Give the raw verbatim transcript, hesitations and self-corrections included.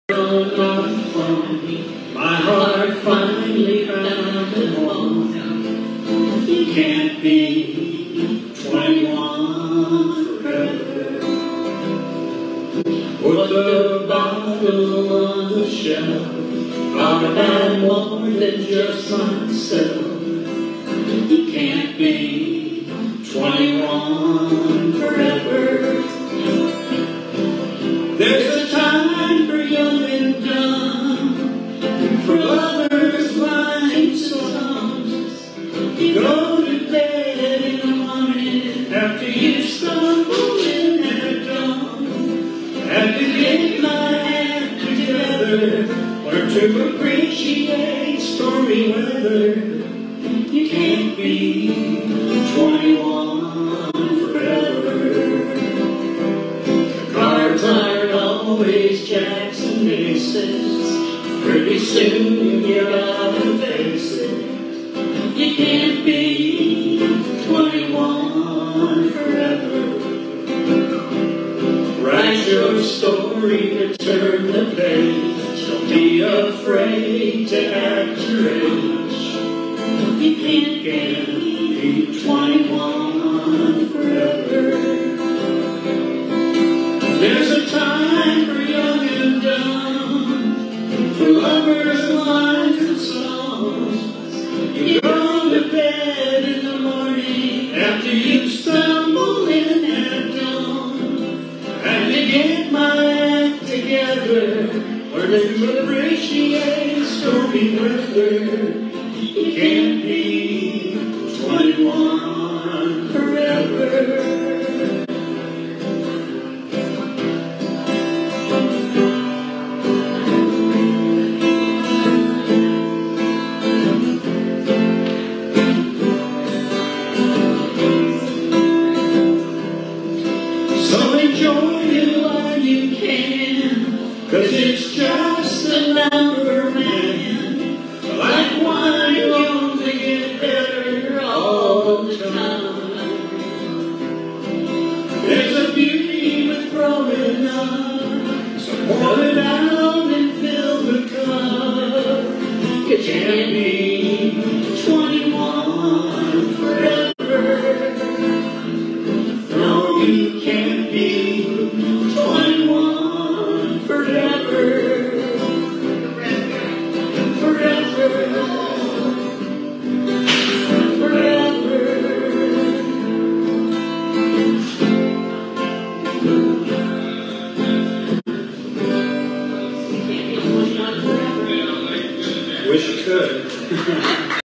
My heart finally found a home. You can't be twenty-one forever. Put the bottle on the shelf. I've had more than just myself. You can't be twenty-one forever. There's a time for young and dumb, for lovers, blind songs. You go to bed in the morning after you stumble in at dawn. Have to get my act together, learn to appreciate stormy weather. You can't be twenty-one forever. The cards aren't always jacks and aces. Pretty soon you gotta face it. You can't be twenty-one forever. Write your story to turn the page. Don't be afraid to act your age. You can't be twenty-one forever. There's a time for young and dumb, for lovers, lines, and songs. You go to bed in the morning after you stumble in at dawn. And to get my act together, learn to appreciate stormy weather. You can't be twenty-one forever. So enjoy it while you can, 'cause it's just a number, man. Like wine, you only get better all the time. There's a beauty with growing up, so pour it out and fill the cup. You can't be twenty-one forever. No, you can't be twenty-one forever. Wish you could.